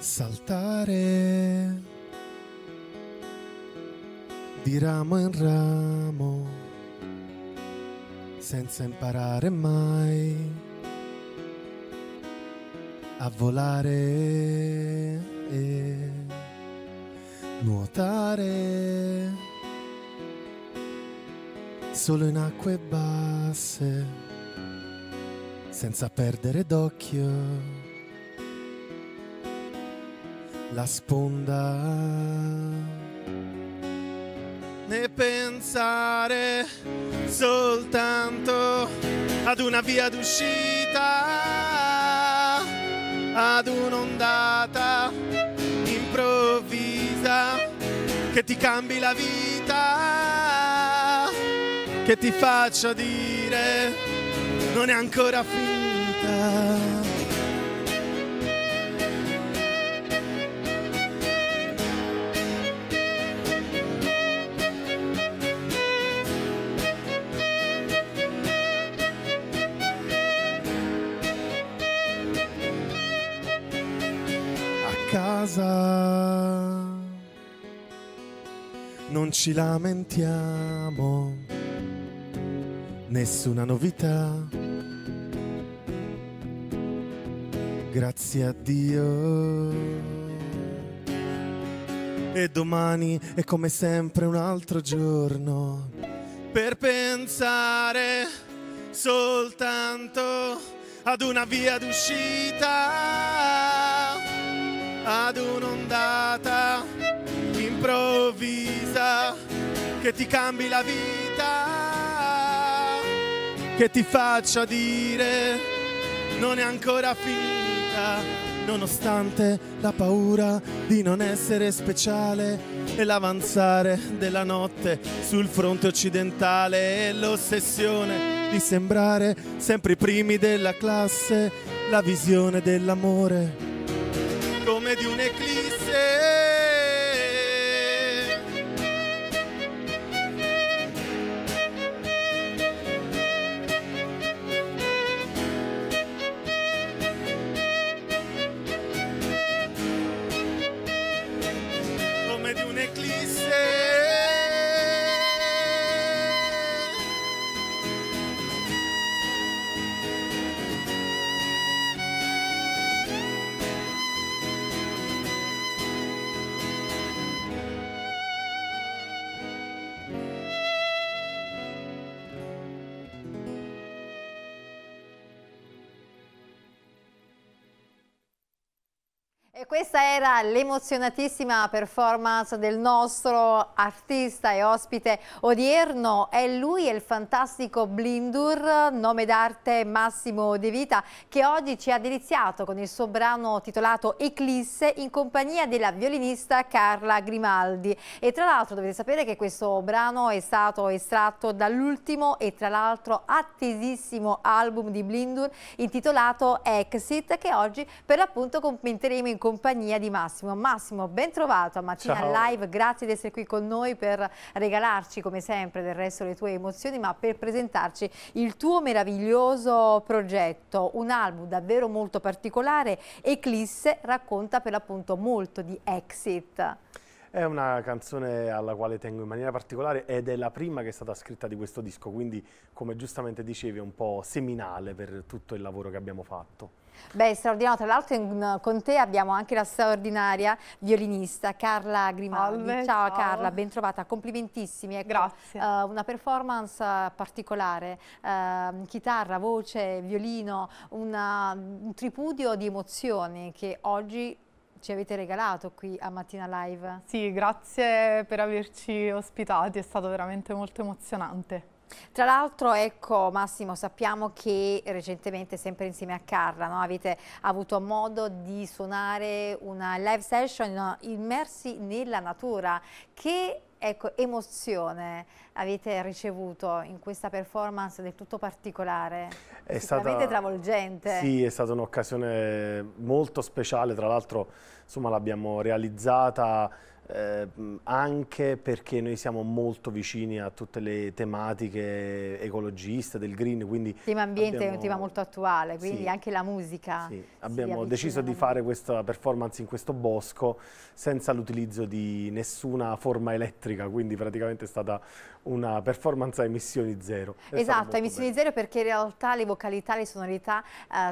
saltare di ramo in ramo senza imparare mai a volare e nuotare solo in acque basse senza perdere d'occhio la sponda, né pensare soltanto ad una via d'uscita, ad un'ondata improvvisa che ti cambi la vita, che ti faccia dire non è ancora finita. Casa non ci lamentiamo, nessuna novità, grazie a Dio. E domani è come sempre un altro giorno per pensare soltanto ad una via d'uscita, ad un'ondata improvvisa che ti cambi la vita, che ti faccia dire non è ancora finita, nonostante la paura di non essere speciale e l'avanzare della notte sul fronte occidentale e l'ossessione di sembrare sempre i primi della classe, la visione dell'amore come di un'eclisse. Come di un'eclisse. E questa era l'emozionatissima performance del nostro artista e ospite odierno. È lui, è il fantastico Blindur, nome d'arte Massimo De Vita, che oggi ci ha deliziato con il suo brano titolato Eclisse in compagnia della violinista Carla Grimaldi. E tra l'altro dovete sapere che questo brano è stato estratto dall'ultimo e tra l'altro attesissimo album di Blindur intitolato Exit, che oggi per l'appunto commenteremo in compagnia di Massimo. Massimo, ben trovato a Mattina Ciao. Live, grazie di essere qui con noi per regalarci come sempre del resto le tue emozioni, ma per presentarci il tuo meraviglioso progetto, un album davvero molto particolare. Eclisse racconta per l'appunto molto di Exit. È una canzone alla quale tengo in maniera particolare ed è la prima che è stata scritta di questo disco, quindi come giustamente dicevi è un po' seminale per tutto il lavoro che abbiamo fatto. Beh, straordinario, tra l'altro con te abbiamo anche la straordinaria violinista Carla Grimaldi. Salve, ciao, ciao. Carla, ben trovata, complimentissimi. Ecco, grazie. Una performance particolare, chitarra, voce, violino, un tripudio di emozioni che oggi ci avete regalato qui a Mattina Live. Sì, grazie per averci ospitati, è stato veramente molto emozionante. Tra l'altro, ecco Massimo, sappiamo che recentemente, sempre insieme a Carla, no, avete avuto modo di suonare una live session immersi nella natura. Che ecco, emozione avete ricevuto in questa performance del tutto particolare? È sicuramente stata, travolgente. Sì, è stata un'occasione molto speciale, tra l'altro insomma l'abbiamo realizzata anche perché noi siamo molto vicini a tutte le tematiche ecologiste del green, quindi il tema ambiente è un tema molto attuale, quindi sì, anche la musica. Sì, abbiamo deciso di fare questa performance in questo bosco senza l'utilizzo di nessuna forma elettrica, quindi praticamente è stata una performance a emissioni zero. Esatto, a emissioni zero, perché in realtà le vocalità, le sonorità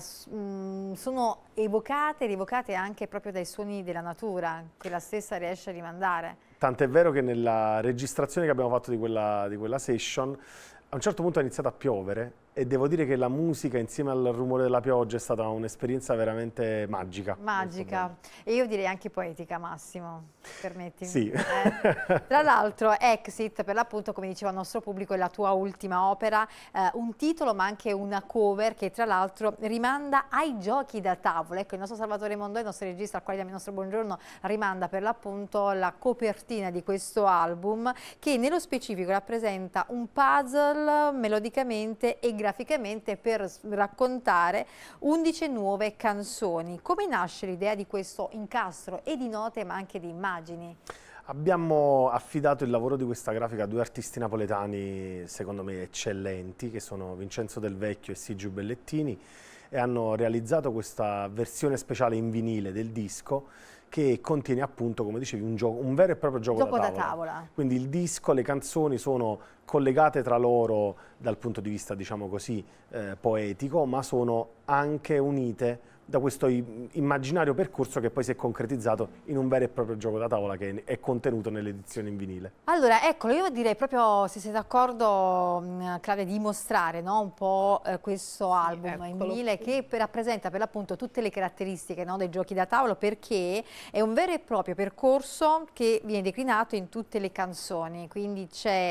sono evocate anche proprio dai suoni della natura, che la stessa riesce a rimandare. Tant'è vero che nella registrazione che abbiamo fatto di quella session, a un certo punto è iniziato a piovere e devo dire che la musica insieme al rumore della pioggia è stata un'esperienza veramente magica. Magica, e io direi anche poetica, Massimo, permettimi. Sì. Tra l'altro Exit, per l'appunto, come diceva il nostro pubblico, è la tua ultima opera, un titolo ma anche una cover che tra l'altro rimanda ai giochi da tavola. Ecco, il nostro Salvatore Mondò, il nostro regista al quale diamo il nostro buongiorno, rimanda per l'appunto la copertina di questo album, che nello specifico rappresenta un puzzle melodicamente e graficamente per raccontare 11 nuove canzoni. Come nasce l'idea di questo incastro e di note ma anche di immagini? Abbiamo affidato il lavoro di questa grafica a due artisti napoletani secondo me eccellenti, che sono Vincenzo Del Vecchio e Sigiu Bellettini, e hanno realizzato questa versione speciale in vinile del disco che contiene appunto, come dicevi, un vero e proprio gioco da tavola. Quindi il disco, le canzoni sono collegate tra loro dal punto di vista, diciamo così, poetico, ma sono anche unite da questo immaginario percorso che poi si è concretizzato in un vero e proprio gioco da tavola che è contenuto nell'edizione in vinile. Allora, eccolo, io direi proprio, se sei d'accordo, Claudia, di mostrare, no, un po' questo album in vinile che rappresenta per l'appunto tutte le caratteristiche, no, dei giochi da tavolo, perché è un vero e proprio percorso che viene declinato in tutte le canzoni, quindi ci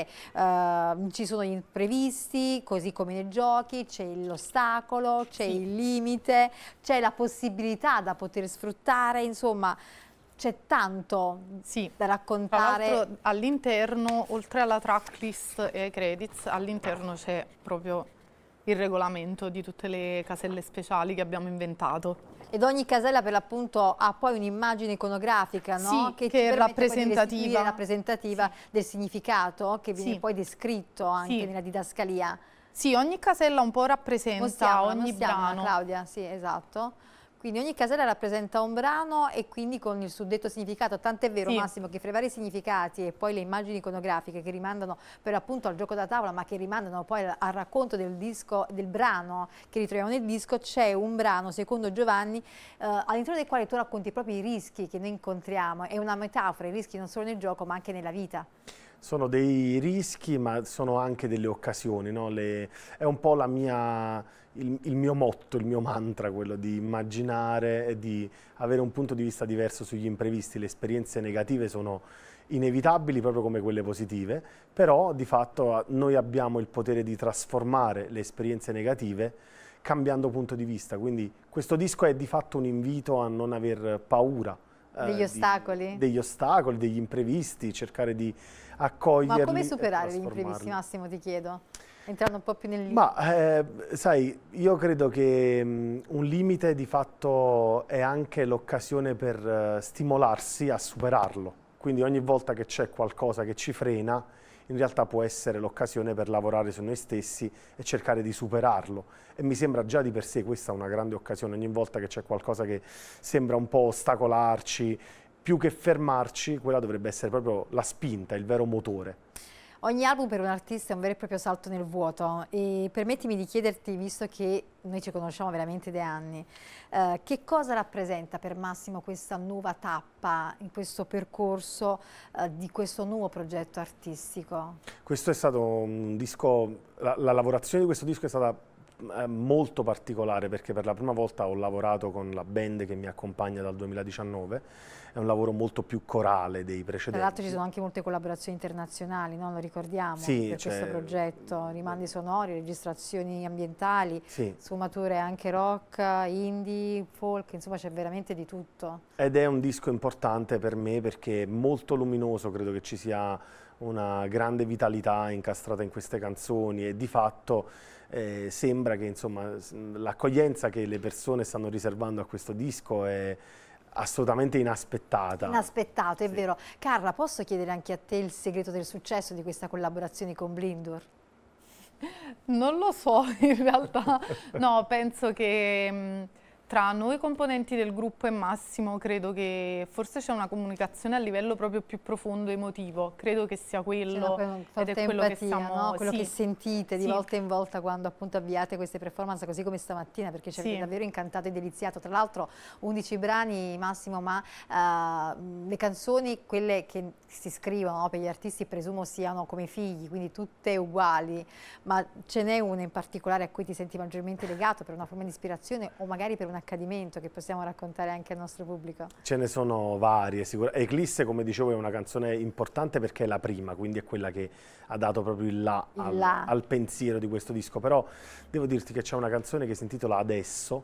sono gli imprevisti, così come nei giochi, c'è l'ostacolo, c'è il limite, c'è la possibilità da poter sfruttare, insomma c'è tanto da raccontare. Tra l'altro all'interno, oltre alla tracklist e ai credits, all'interno c'è proprio il regolamento di tutte le caselle speciali che abbiamo inventato. Ed ogni casella per l'appunto ha poi un'immagine iconografica, no? Che è rappresentativa. Rappresentativa del significato che viene poi descritto anche nella didascalia. Sì, ogni casella un po' rappresenta ogni brano. Claudia, sì, esatto. Quindi ogni casella rappresenta un brano e quindi con il suddetto significato, tant'è vero Massimo che fra i vari significati e poi le immagini iconografiche che rimandano per appunto al gioco da tavola ma che rimandano poi al racconto del disco, del brano che ritroviamo nel disco, c'è un brano, secondo Giovanni, all'interno del quale tu racconti proprio i rischi che noi incontriamo, è una metafora, i rischi non solo nel gioco ma anche nella vita. Sono dei rischi, ma sono anche delle occasioni, no? È un po' il mio motto, il mio mantra, quello di immaginare e di avere un punto di vista diverso sugli imprevisti. Le esperienze negative sono inevitabili, proprio come quelle positive, però di fatto noi abbiamo il potere di trasformare le esperienze negative cambiando punto di vista. Quindi questo disco è di fatto un invito a non aver paura degli ostacoli, degli imprevisti, cercare di accoglierli. Ma come superare gli imprevisti, Massimo, ti chiedo? Entrando un po' più nel... Ma sai, io credo che un limite di fatto è anche l'occasione per stimolarsi a superarlo. Quindi ogni volta che c'è qualcosa che ci frena, in realtà può essere l'occasione per lavorare su noi stessi e cercare di superarlo. E mi sembra già di per sé questa una grande occasione. Ogni volta che c'è qualcosa che sembra un po' ostacolarci, più che fermarci, quella dovrebbe essere proprio la spinta, il vero motore. Ogni album per un artista è un vero e proprio salto nel vuoto e permettimi di chiederti, visto che noi ci conosciamo veramente da anni, che cosa rappresenta per Massimo questa nuova tappa in questo percorso di questo nuovo progetto artistico? Questo è stato un disco, la lavorazione di questo disco è stata molto particolare perché per la prima volta ho lavorato con la band che mi accompagna dal 2019, è un lavoro molto più corale dei precedenti. Tra l'altro ci sono anche molte collaborazioni internazionali, no? Lo ricordiamo, per questo progetto, rimandi sonori, registrazioni ambientali, sfumature anche rock, indie, folk, insomma c'è veramente di tutto. Ed è un disco importante per me perché è molto luminoso, credo che ci sia una grande vitalità incastrata in queste canzoni e di fatto sembra che l'accoglienza che le persone stanno riservando a questo disco assolutamente inaspettata. Inaspettato, è Sì. vero. Carla, posso chiedere anche a te il segreto del successo di questa collaborazione con Blindur? Non lo so, in realtà. No, penso che tra noi componenti del gruppo e Massimo credo che forse c'è una comunicazione a livello proprio più profondo emotivo. Credo che sia quello C'è una ed forte è quello che empatia, stiamo... no? Quello sì. che sentite di Sì. volta in volta quando appunto avviate queste performance, così come stamattina, perché ci avete Sì. davvero incantato e deliziato. Tra l'altro 11 brani, Massimo, ma le canzoni, quelle che si scrivono, no, per gli artisti, presumo siano come figli, quindi tutte uguali, ma ce n'è una in particolare a cui ti senti maggiormente legato per una forma di ispirazione o magari per un accadimento che possiamo raccontare anche al nostro pubblico? Ce ne sono varie, Eclisse, come dicevo, è una canzone importante perché è la prima, quindi è quella che ha dato proprio il là al pensiero di questo disco. Però devo dirti che c'è una canzone che si intitola Adesso,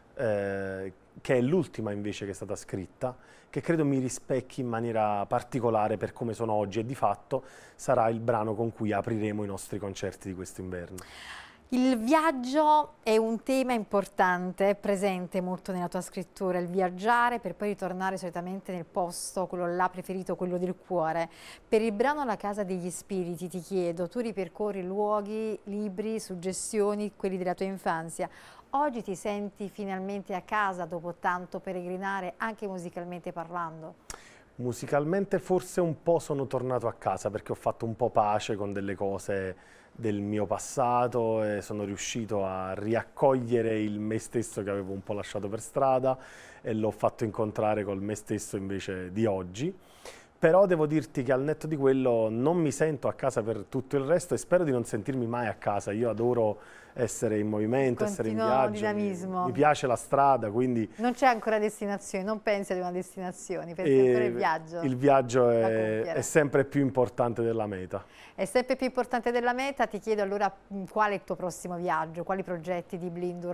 che è l'ultima invece che è stata scritta, che credo mi rispecchi in maniera particolare per come sono oggi e di fatto sarà il brano con cui apriremo i nostri concerti di quest'inverno. Il viaggio è un tema importante, presente molto nella tua scrittura, il viaggiare per poi ritornare solitamente nel posto, quello là preferito, quello del cuore. Per il brano La Casa degli Spiriti ti chiedo, tu ripercorri luoghi, libri, suggestioni, quelli della tua infanzia. Oggi ti senti finalmente a casa dopo tanto peregrinare, anche musicalmente parlando? Musicalmente forse un po' sono tornato a casa perché ho fatto un po' pace con delle cose del mio passato e sono riuscito a riaccogliere il me stesso che avevo un po' lasciato per strada e l'ho fatto incontrare col me stesso invece di oggi. Però devo dirti che al netto di quello non mi sento a casa per tutto il resto e spero di non sentirmi mai a casa. Io adoro essere in movimento, essere in viaggio, dinamismo. mi piace la strada, quindi... Non c'è ancora destinazione, non pensi ad una destinazione, pensi ancora al viaggio. Il viaggio è sempre più importante della meta. È sempre più importante della meta, ti chiedo allora qual è il tuo prossimo viaggio, quali progetti di Blindur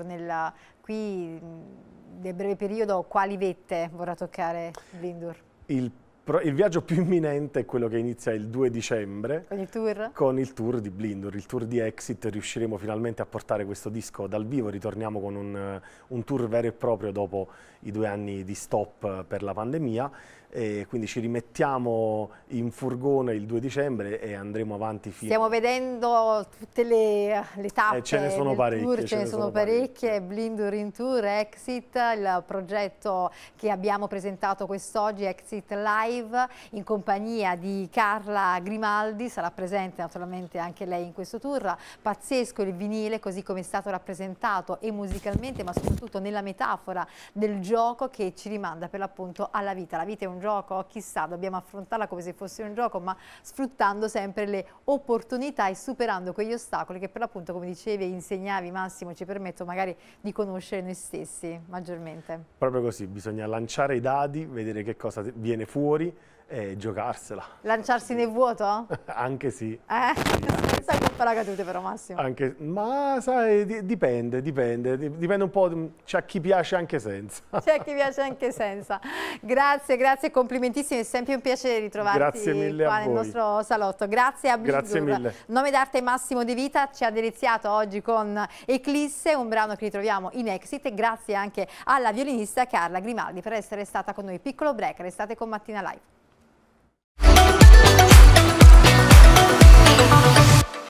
qui nel breve periodo, quali vette vorrà toccare Blindur? Il viaggio più imminente è quello che inizia il 2 dicembre. Con il tour? Con il tour di Blindur, il tour di Exit. Riusciremo finalmente a portare questo disco dal vivo, ritorniamo con un tour vero e proprio dopo i 2 anni di stop per la pandemia. E quindi ci rimettiamo in furgone il 2 dicembre e andremo avanti fino... Stiamo vedendo tutte le tappe ce ne sono del parecchie, tour, ce ne sono parecchie. Blindur in tour, Exit, il progetto che abbiamo presentato quest'oggi, Exit Live, in compagnia di Carla Grimaldi, sarà presente naturalmente anche lei in questo tour. Pazzesco il vinile, così come è stato rappresentato e musicalmente, ma soprattutto nella metafora del gioco che ci rimanda per l'appunto alla vita. La vita è un gioco, chissà, dobbiamo affrontarla come se fosse un gioco, ma sfruttando sempre le opportunità e superando quegli ostacoli che per l'appunto, come dicevi e insegnavi Massimo, ci permettono magari di conoscere noi stessi maggiormente. Proprio così, bisogna lanciare i dadi, vedere che cosa viene fuori e giocarsela. Lanciarsi nel vuoto? Anche sì. Sai che paracadute però Massimo. Ma sai, dipende un po', c'è a chi piace anche senza. C'è a chi piace anche senza. Grazie, grazie, complimentissimi, è sempre un piacere ritrovarti qua nel nostro salotto. Grazie a Blindur. Grazie mille. Nome d'arte Massimo De Vita ci ha deliziato oggi con Eclisse, un brano che ritroviamo in Exit, e grazie anche alla violinista Carla Grimaldi per essere stata con noi. Piccolo break, restate con Mattina Live.